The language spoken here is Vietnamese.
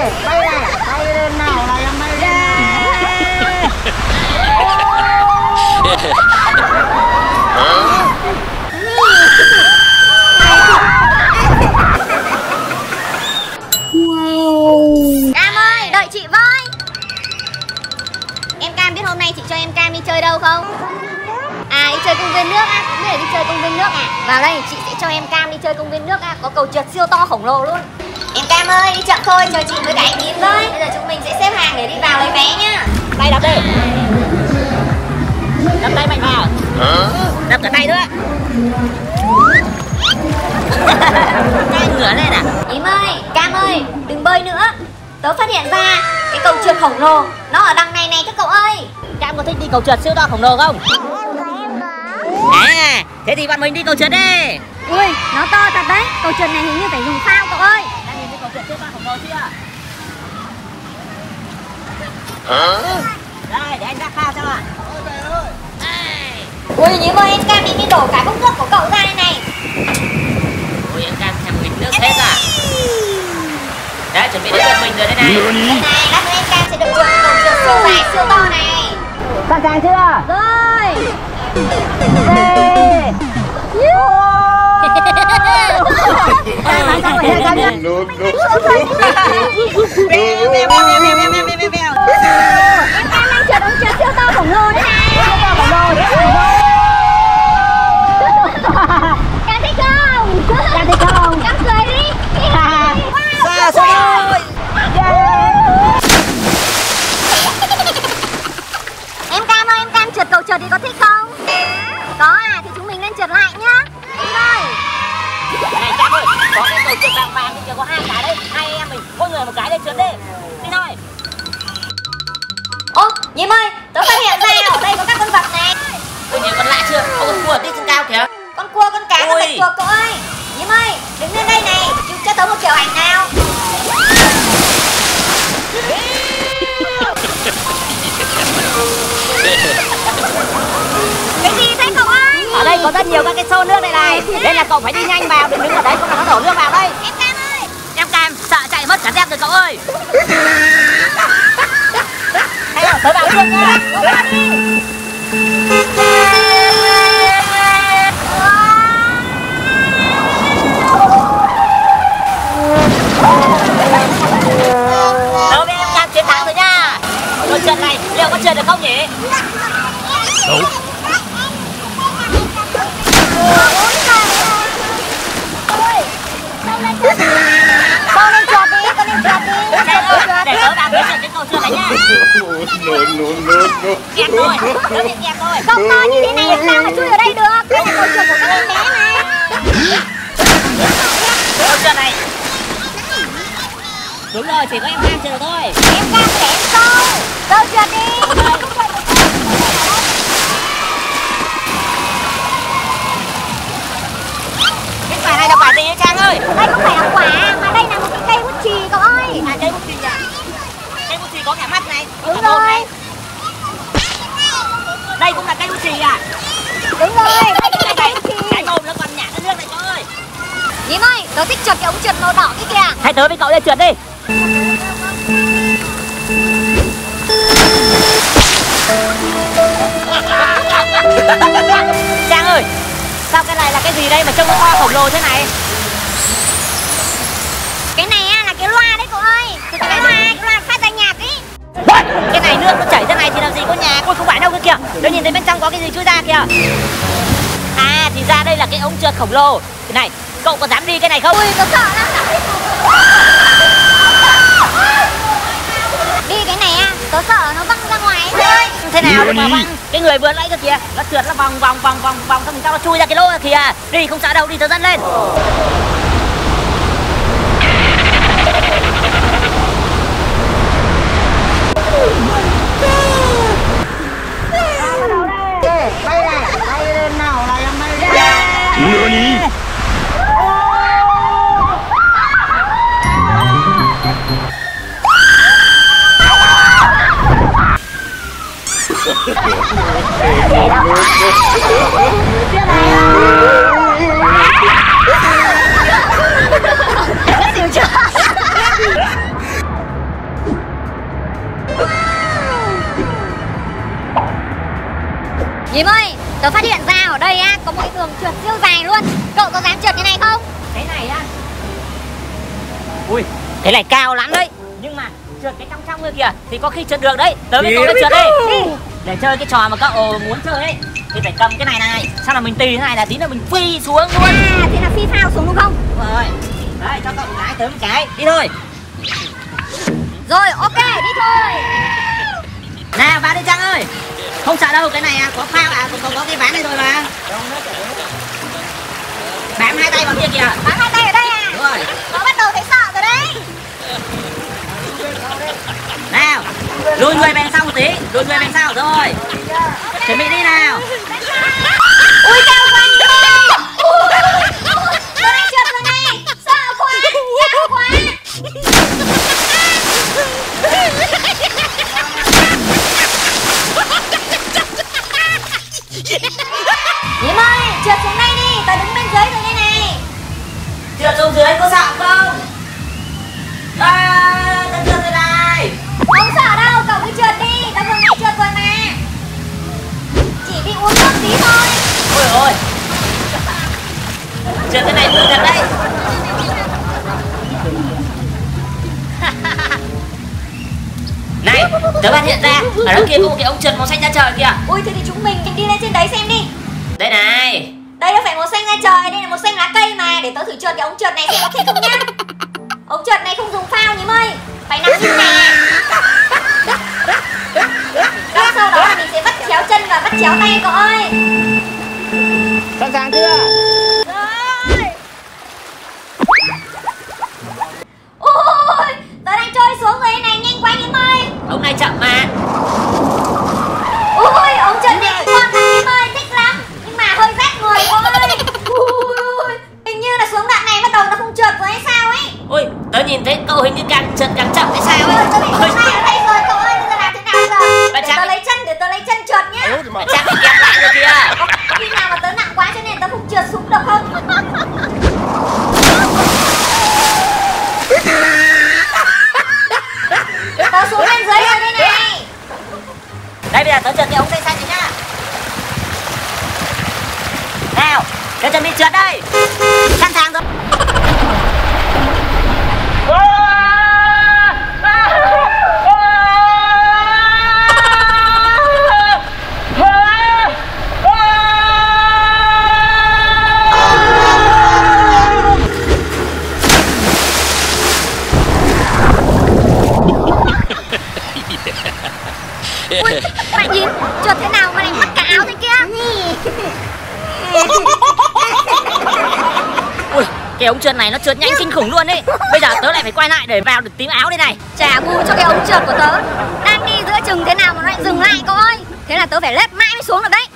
bay này, bay lên nào là em bay lên. Wow. Cam ơi, đợi chị với. Em Cam biết hôm nay chị cho em Cam đi chơi đâu không? À, đi chơi công viên nước á, cũng biết là đi chơi công viên nước à. Vào đây chị sẽ cho em Cam đi chơi công viên nước á, có cầu trượt siêu to khổng lồ luôn. Em Cam ơi, đi chậm thôi, chờ chị với cả anh Tín với. Bây giờ chúng mình sẽ xếp hàng để đi vào lấy vé nhá. Tay đập đi. Đập tay mạnh vào. Đập cả tay nữa. Tay ngửa lên à? Tím ơi, Cam ơi, đừng bơi nữa. Tớ phát hiện ra cái cầu trượt khổng lồ nó ở đằng này này các cậu ơi. Cam có thích đi cầu trượt siêu to khổng lồ không? À, thế thì bọn mình đi cầu trượt đi. Ui, nó to thật đấy. Cầu trượt này hình như phải dùng phao cậu ơi. Đang nhìn thấy cầu trượt siêu to khổng lồ chưa? Đây, để anh ra phao cho ạ. Ui, Nhím ơi, em Cam đi đổ cả cốc nước của cậu ra đây này. Ui, em Cam thèm nghịch nước hết à? Đấy, chuẩn bị đến lượt mình rồi đây này. Đây này, lát nữa em Cam sẽ được trượt cầu trượt siêu dài, siêu to này. Sẵn sàng chưa? Rồi. Em Cam đang trượt ông trượt siêu to khổng lồ đấy này. Siêu to khổng lồ đấy. Cam thích không? Cam thích không? Cam cười đi. Xa rồi. Em Cam ơi, em Cam trượt cầu trượt thì có thích không? Có à, thì chúng mình lên trượt lại nhá. Đi thôi. Này Cam ơi, có cái cầu trượt vàng vàng thì có hai cái đấy. Hai em mình, mỗi người một cái lên trượt đi. Đi thôi. Ô, Nhím ơi, tớ phát hiện ra ở đây có các con vật này. Tự nhiên con lạ chưa? Có con cua tích trên cao kìa. Con cua, con cá, con bạch tuộc cậu ơi. Nhím ơi, đứng lên đây này, chụp cho tớ một kiểu ảnh nào. Cái gì thế cậu ơi? Ở đây có rất nhiều các cái xô nước đây này. Nên là cậu phải đi nhanh vào, đừng đứng ở đấy, không là nó đổ nước vào đây. Em Cam ơi. Em Cam, sợ chạy mất cả dép rồi cậu ơi. Hay là tớ vào trước nha. Tớ với em Cam chiến thắng rồi nha. Con trượt này liệu có trượt được không nhỉ? Đúng. Con lên trượt đi, con lên trượt đi. Để tớ vào cái cầu trượt này nha. Kẹt thôi, tớ bị kẹt thôi. Không to như thế này làm sao mà chui ở đây được? Đây là cầu trượt của các em bé mà. Cầu trượt này. Đúng rồi, chỉ có em Cam trượt được thôi. Em Cam để em câu. Câu trượt đi. Cái quả này là quả gì vậy Trang ơi? Đây không phải là quả, mà đây là một cái cây bút chì cậu ơi. À, cây bút chì à? Cây bút chì có cả mắt này, có Đúng cả mồm rồi. này. Đây cũng là cây bút chì à? Đúng rồi, đây cũng là cây bút chì. Cái mồm nó còn nhả cái nước này cho ơi. Nhím ơi, tớ thích trượt cái ống trượt màu đỏ kia kìa. Hãy tớ với cậu lên trượt đi. Trang ơi, sao cái này là cái gì đây mà trông nó to khổng lồ thế này? Cái này á là cái loa đấy cậu ơi. Cái loa phát ra nhạc ý. Cái này nước nó chảy thế này thì làm gì có nhà. Ôi không phải đâu kia kìa. Tôi nhìn thấy bên trong có cái gì chui ra kìa. À thì ra đây là cái ống trượt khổng lồ. Cái này, cậu có dám đi cái này không? Ui, tớ sợ lắm. Đi cái này á, tớ sợ nó văng ra ngoài thôi. Thế nào được mà văng? Cái người vừa nãy cơ kìa, nó trượt nó vòng xong rồi nó chui ra cái lỗ kìa. Đi không sợ đâu, đi tớ dẫn lên. Bay này, bay lên nào là em bay lên. Nani? Nhím ơi, tớ phát hiện ra ở đây á có một cái đường trượt siêu dài luôn. Cậu có dám trượt cái này không? Cái này á, ui, cái này cao lắm đấy. Nhưng mà trượt cái trong kia kìa thì có khi trượt được đấy. Tớ với cậu đi trượt đi. Để chơi cái trò mà cậu muốn chơi ấy thì phải cầm cái này này, sau là mình tì thế này là tí nữa mình phi xuống luôn. À, thế là phi phao xuống đúng không? Rồi, đây cho cậu lái tớ một cái, đi thôi. Rồi, ok, đi thôi. Nào vào đi Trang ơi. Không sợ đâu, cái này có phao à, có cái ván này rồi mà. Bám hai tay vào kia kìa. Bám hai tay ở đây à? Đúng rồi. Nó bắt đầu thấy sợ rồi đấy. Nào, lùi người về sau một tí, lùi người về sau rồi. Chuẩn bị đi nào. Ui cao quá rồi. Tôi đang trượt rồi này. Sợ quá, cao quá. Nhím ơi, trượt xuống đây đi, tớ đứng bên dưới rồi đây này. Trượt xuống dưới có sợ không? À, tớ trượt rồi này. Không sợ đâu, cậu cứ trượt đi, tớ vừa nãy trượt rồi mà. Chỉ bị uống nước tí thôi. Ôi ôi, trượt cái này vừa thật đấy. Này, tớ phát hiện ra ở đó kia có một cái ống trượt màu xanh ra trời kìa. Ui, thế thì chúng mình đi lên trên đấy xem đi. Đây này. Đây đâu phải màu xanh ra trời, đây là màu xanh lá cây mà. Để tớ thử trượt cái ống trượt này xem có thích không nhá. Ống trượt này không dùng phao Nhím ơi, phải nằm như này nè. Đó, sau đó là mình sẽ vắt chéo chân và vắt chéo tay cậu ơi. Sẵn sàng chưa? Rồi. Ôi, tớ đang trôi xuống rồi đây này, nhanh quá Nhím ơi. Ông này chậm mà. Ôi, ống trượt này ngon lắm Nhím ơi, thích lắm. Nhưng mà hơi rát người cô ơi. Ui, hình như là xuống đoạn này bắt đầu nó không trượt rồi hay sao ấy. Ôi, tớ nhìn thấy cậu hình như càng trượt càng chậm hay sao ấy. Tớ bị xuống ngay ở đây rồi cậu ơi, bây giờ làm thế nào bây giờ? Bà Để Trang- tớ lấy chân trượt nhá. Chắc bị kẹt lại rồi kìa. Có khi nào mà tớ nặng quá cho nên tớ không trượt xuống được không? Tớ xuống bên dưới rồi đây này. Đây bây giờ tớ trượt cái ống tay xanh này nhá. Nào, tớ chuẩn bị trượt đây. Sẵn sàng rồi. Ui, các bạn nhìn, trượt thế nào mà lại mất cả áo thế kia. Ui, cái ống trượt này nó trượt nhanh kinh khủng luôn ấy. Bây giờ tớ lại phải quay lại để vào được tím áo đây này. Trả bù cho cái ống trượt của tớ. Đang đi giữa chừng thế nào mà nó lại dừng lại cậu ơi. Thế là tớ phải lết mãi mới xuống được đấy.